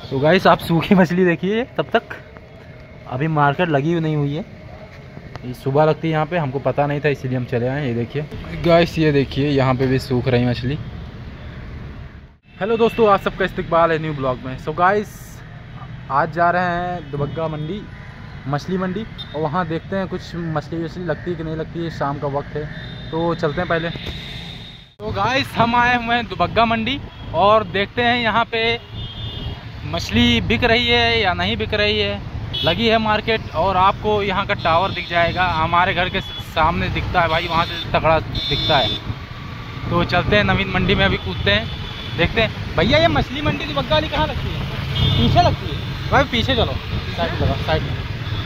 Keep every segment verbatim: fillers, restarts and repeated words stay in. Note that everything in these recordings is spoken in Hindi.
तो गाइस आप सूखी मछली देखिए, तब तक अभी मार्केट लगी हुई नहीं हुई है। ये सुबह लगती है यहाँ पे, हमको पता नहीं था इसीलिए हम चले आए। ये देखिए गाइस, ये देखिए यहाँ पे भी सूख रही मछली। हेलो दोस्तों, आप सबका इस्तकबाल है न्यू ब्लॉग में। सो गाइस आज जा रहे हैं दुबग्गा मंडी, मछली मंडी, और वहाँ देखते हैं कुछ मछली वछली लगती है कि नहीं लगती है। शाम का वक्त है तो चलते हैं पहले। तो गाइस हम आए हुए हैं दुबग्गा मंडी और देखते हैं यहाँ पे मछली बिक रही है या नहीं बिक रही है। लगी है मार्केट और आपको यहाँ का टावर दिख जाएगा, हमारे घर के सामने दिखता है भाई, वहाँ से तगड़ा दिखता है। तो चलते हैं नवीन मंडी में, अभी कूदते हैं, देखते हैं। भैया ये मछली मंडी दुबग्गा वाली कहाँ लगती है? पीछे लगती है भाई, पीछे चलो, साइड लगा, साइड में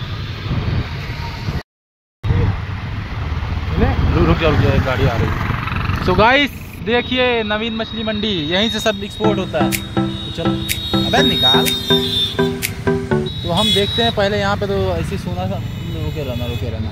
रुक जाओ, रुक जाओ, गाड़ी आ रही है। सो गाइस देखिए नवीन मछली मंडी, यहीं से सब एक्सपोर्ट होता है। तो चलो अबे निकाल। तो हम देखते हैं पहले यहाँ पे, तो ऐसी सुना था। रुके रहना रुके रहना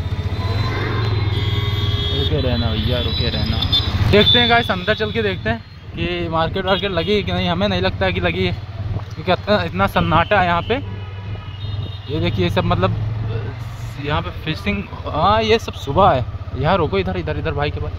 रुके रहना भैया, रुके रहना। देखते हैं गाइस, अंदर चल के देखते हैं कि मार्केट वार्केट लगी है कि नहीं। हमें नहीं लगता है कि लगी है, क्योंकि इतना इतना सन्नाटा है यहाँ पे। ये देखिए सब मतलब यहाँ पे फिशिंग, हाँ ये सब सुबह है। यहाँ रोको, इधर इधर इधर भाई के पास।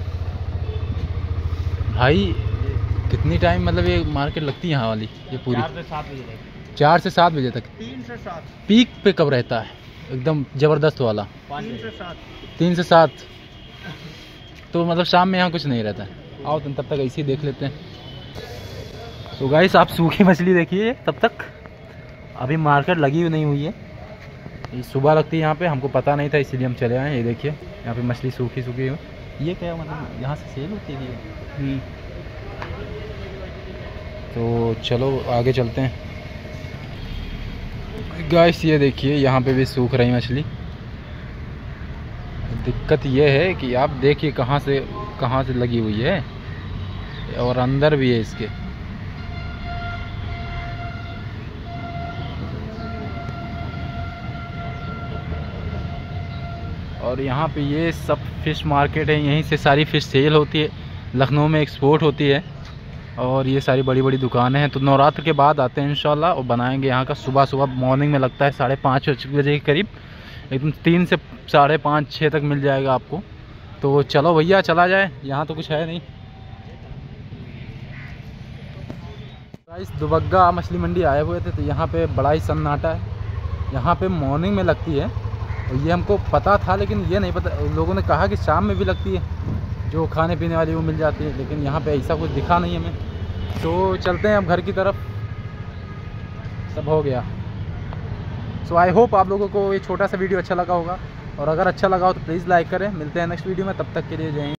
भाई कितनी टाइम मतलब ये मार्केट लगती है यहाँ वाली? ये पूरी चार से सात बजे तक। चार से सात बजे तक। तीन से सात पीक पे कब रहता है एकदम ज़बरदस्त वाला? तीन से सात तीन से सात तो मतलब शाम में यहाँ कुछ नहीं रहता है। आओ तुम तब तक ऐसे ही देख लेते हैं। तो गाइस आप सूखी मछली देखिए, तब तक अभी मार्केट लगी हुई नहीं हुई है। ये सुबह लगती है यहाँ पे, हमको पता नहीं था इसीलिए हम चले आए। ये देखिए यहाँ पे मछली सूखी सूखी है। ये क्या मतलब यहाँ से सेल होती है? तो चलो आगे चलते हैं। गाइस ये देखिए यहाँ पे भी सूख रही मछली। दिक्कत ये है कि आप देखिए कहाँ से कहाँ से लगी हुई है, और अंदर भी है इसके। और यहाँ पे ये सब फिश मार्केट है, यहीं से सारी फिश सेल होती है, लखनऊ में एक्सपोर्ट होती है। और ये सारी बड़ी बड़ी दुकानें हैं। तो नवरात्र के बाद आते हैं इंशाल्लाह और बनाएंगे यहाँ का। सुबह सुबह मॉर्निंग में लगता है साढ़े पाँच बजे के करीब, एकदम तीन से साढ़े पाँच छः तक मिल जाएगा आपको। तो चलो भैया चला जाए, यहाँ तो कुछ है नहीं। इस दुबग्गा मछली मंडी आए हुए थे, तो यहाँ पे बड़ा ही सन्नाटा है। यहाँ पे मॉर्निंग में लगती है, और ये हमको पता था, लेकिन ये नहीं पता, लोगों ने कहा कि शाम में भी लगती है, जो खाने पीने वाली वो मिल जाती है। लेकिन यहाँ पे ऐसा कुछ दिखा नहीं हमें। तो चलते हैं अब घर की तरफ, सब हो गया। सो आई होप आप लोगों को ये छोटा सा वीडियो अच्छा लगा होगा, और अगर अच्छा लगा हो तो प्लीज़ लाइक करें। मिलते हैं नेक्स्ट वीडियो में, तब तक के लिए जय हिंद।